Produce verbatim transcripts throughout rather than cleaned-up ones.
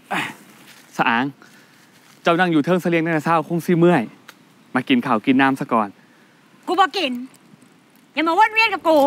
สะอางเจ้านั่งอยู่เทิงเสลียงในเช้าคงซีเมื่อยมากินข้าวกินน้ำซะก่อนกูบอกกินอย่ามาวนเวียนกับกู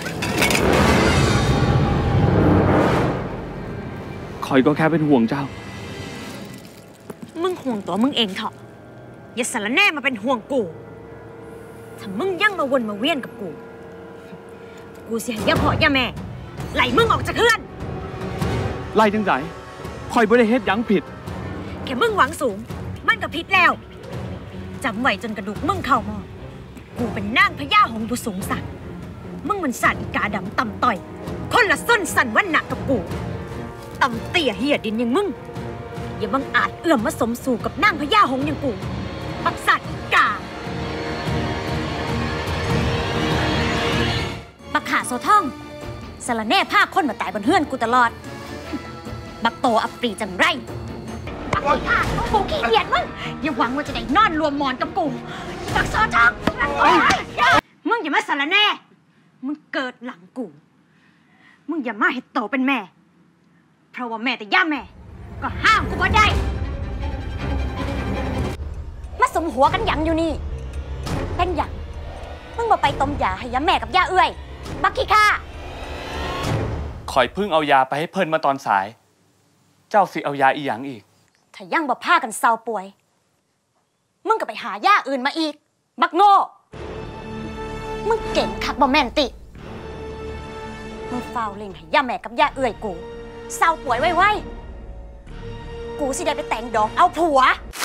คอยก็แค่เป็นห่วงเจ้ามึงห่วงตัวมึงเองเถอะอย่าสารแน่มาเป็นห่วงกูถ้ามึงยังมาวนมาเวียนกับกูกูเสียย่าพ่อย่าแม่ไล่มึงออกจากเฮือนไล่จังใจคอยบ่ได้เฮ็ดหยังผิดแค่มึงหวังสูงมันก็ผิดแล้วจำไว้จนกระดูกมึงเข้ามอกูเป็นนางพญาหงส์ผู้สูงสักมึงมันสัตว์อีกาดำต่ำต่อยคนละส้นสันวันหนักกับกูต่ำเตี้ยเหี้ยดินอย่างมึงอย่าบังอาจเอื้อมมาสมสู่กับนางพญาหงส์อย่างกูปักสัตว์อีกาบักขาโซท่องสารแน่ภาคคนมาตายบนเฮือนกูตลอดบักโตอัปรีจังไรบักขากูขี้เกียจมึงอย่าหวังว่าจะได้นอนรวมมอนกับกูบักโซท่องมึงอย่ามาสารแน่มึงเกิดหลังกูมึงอย่ามาเห็ดโตเป็นแม่เพราะว่าแม่แต่ย่าแม่ก็ห้ามกูว่าได้มาสมหัวกันหยังอยู่นี่เป็นหยังมึงมาไปต้มยาให้ย่าแม่กับย่าเอื้อยบักขี้ข้าคอยพึ่งเอายาไปให้เพิ่นมาตอนสายเจ้าสิเอายาอีหยังอีกถ้ายังบ่พากันเศร้าป่วยมึงก็ไปหาย่าอื่นมาอีกบักโง่มึงเก่งคักบ่แม่นติมึงเฝ้าเล่งให้ย่าแม่กับย่าเอื้อยกูเศร้าป่วยไว้ๆกูสิได้ไปแต่งดอกเอาผัว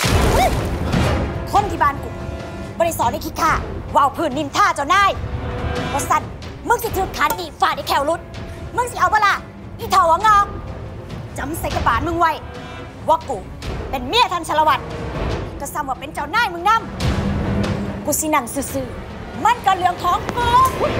คนที่บ้านกูบริสอนในขี้ข้าว่าวพื้นนินท่าเจ้านายเพราะสัตว์มึงสิถือขันดีฝ่าได้แขวรุดมึงสิเอาบ่ล่ะอีเถาวงอกจำใส่กระบาลมึงไว้ว่ากูเป็นเมียทันชลวัตรก็ซ้ำว่าเป็นเจ้านายมึงนำกูสินั่งซื่อๆมันก็เรื่องของกู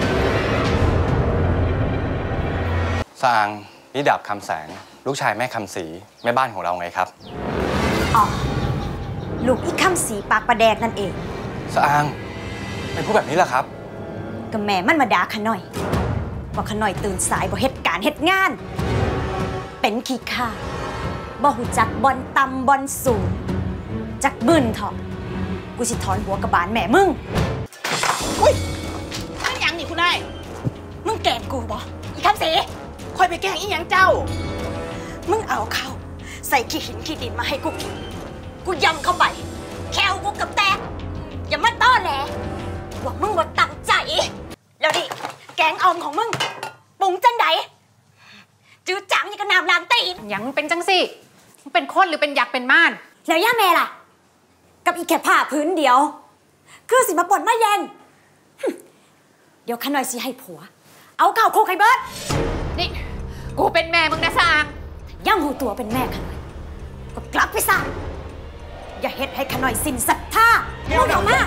สร้างนิดาบคำแสงลูกชายแม่คำศรีแม่บ้านของเราไงครับอ๋อลูกอีคำศรีปากประแดกนั่นเองสร้างเป็นผู้แบบนี้แหละครับก็แม่มันมาด่าขน่อยว่าขน่อยตื่นสายบ่เฮ็ดการเฮ็ดงานเป็นขี้ข้าบ่หูจักบอลต่ำบอลสูงจักบึ้นเถอะกูสิถอนหัวกระบาลแม่มึงอุ้ยนั่นยังนี่คุณนายมึงแกล้งกูบ่อีคำศรีคอยไปแกล้งอีหยังเจ้ามึงเอาเข้าใส่ขี้หินขี้ดินมาให้กูกินกูยำเข้าไปแควกูกับแตกอย่ามาต้อแหลว่ามึงว่าตั้งใจแล้วดิแกงออมของมึงปรุงจังไดจื้อจังยังกระนำลามตีนยังเป็นจังสิมึงเป็นคนหรือเป็นยักษ์เป็นม่านแล้วย่าแม่ล่ะกับอีแค่ผ้าพื้นเดียวคือสิมาปนมาแยงเดี๋ยวขน่อยสิให้ผัวเอาเก่าโคไคเบิร์ดนี่กูเป็นแม่มึงนะสางย่างหูตัวเป็นแม่ขน่อยก็กลับไปซะอย่าเฮ็ดให้ขน่อยสิ้นศรัทธามึงเข้ามา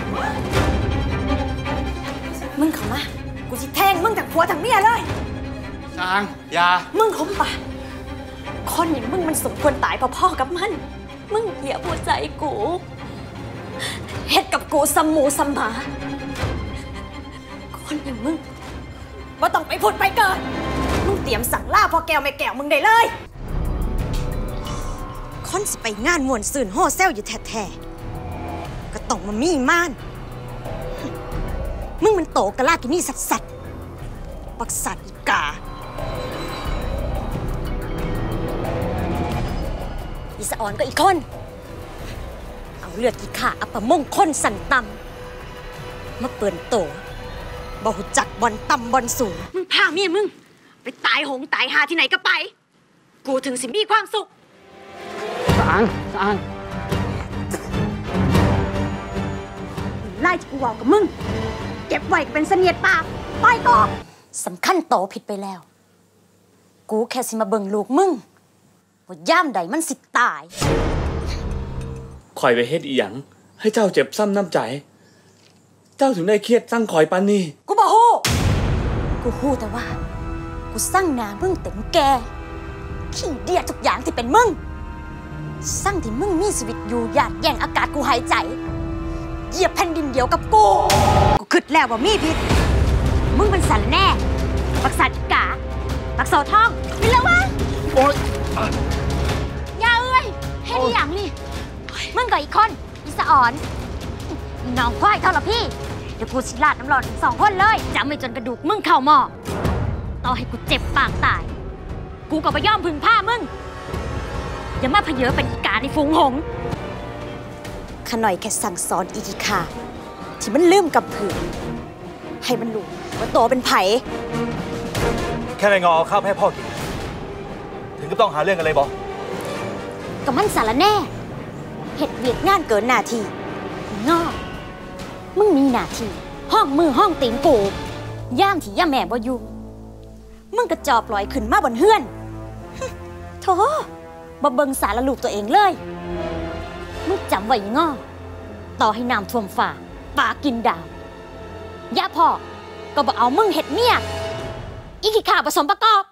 มึงเข้ามากูจะแทงมึงจากผัวทั้งเมียเลยสางยามึงคมปากคนอย่างมึงมันสมควรตายพ่อๆกับมันมึงเหยียบหัวใจกูเฮ็ดกับกูซ้ำหมูซ้ำหมาคนอย่างมึงว่าต้องไปผุดไปเกิดมึงเตรียมสั่งล่าพ่อแก้วแม่แก้วมึงได้เลยคนสิไปงานม่วนซื่นโฮเซลอยู่แท้ๆก็ต้องมามีม่านมึงมันโตกะลากินี่สัตว์สัตว์ปักสัตว์อีกาอีสะอ่อนก็อีกคนเอาเลือดกี่ขาอัปมงคลสันตำมาเปิ่นโตบ่หุจักบอลต่ำบอลสูงมึงพาเมียมึงไปตายหงตายหาที่ไหนก็ไปกูถึงสิมีความสุขสางสางไล่กูเอากับมึงเก็บไว้เป็นเสนียดปากปล่อยก่อนสำคัญโตผิดไปแล้วกูแค่สิมาเบิ่งลูกมึงว่าย่ามใดมันสิตายคอยไปเฮ็ดอีหยังให้เจ้าเจ็บซ้ำน้ำใจเจ้าถึงได้เครียดสั่งคอยปานนี้กูบ่ฮู้กูฮู้แต่ว่ากูสั่งหน้ามึงเต็มแก่ขี้เดียดทุกอย่างที่เป็นมึงสั่งที่มึงมีชีวิตอยู่หยาดแย่งอากาศกูหายใจเหยียบแผ่นดินเดียวกับกูกูคิดแล้วว่ามีพิษมึงเป็นสันแน่ปักสัตว์กาปักโซทองมีแล้ววะโอ๊ยยกับอีกคนอีสะอ่อนอีน้องควายเท่าละพี่เดี๋ยวกูสิลาดน้ำร้อนทั้งสองคนเลยจำไว้จนกระดูกมึงเข่าหม้อต่อให้กูเจ็บปางตายกูก็ไม่ยอมพึงผ้ามึงอย่ามาเพเยอเป็นอีกาในฝูงหงส์ขน่อยแค่สั่งสอนอีกิคาที่มันลืมกับผืนให้มันรู้ว่าโตเป็นไผ่แค่ไม่งอเอาข้าวให้พ่อกิน ถึงก็ต้องหาเรื่องกันเลยบอก็มันสารแน่เห็ดเวียดงานเกินหน้าที่งอมึงมีหน้าที่ห้องมือห้องตีนกูย่างที่ย่าแม่บ่อยู่มึงกระจอบลอยขึ้นมาบนเฮือนโธ่บ่เบิงสารลูกตัวเองเลยมึงจำไว้งอต่อให้น้ำท่วมฝ่าป่ากินดาวย่าพ่อก็บ่เอามึงเห็ดเมียอีขี้ข่าผสมประกอบ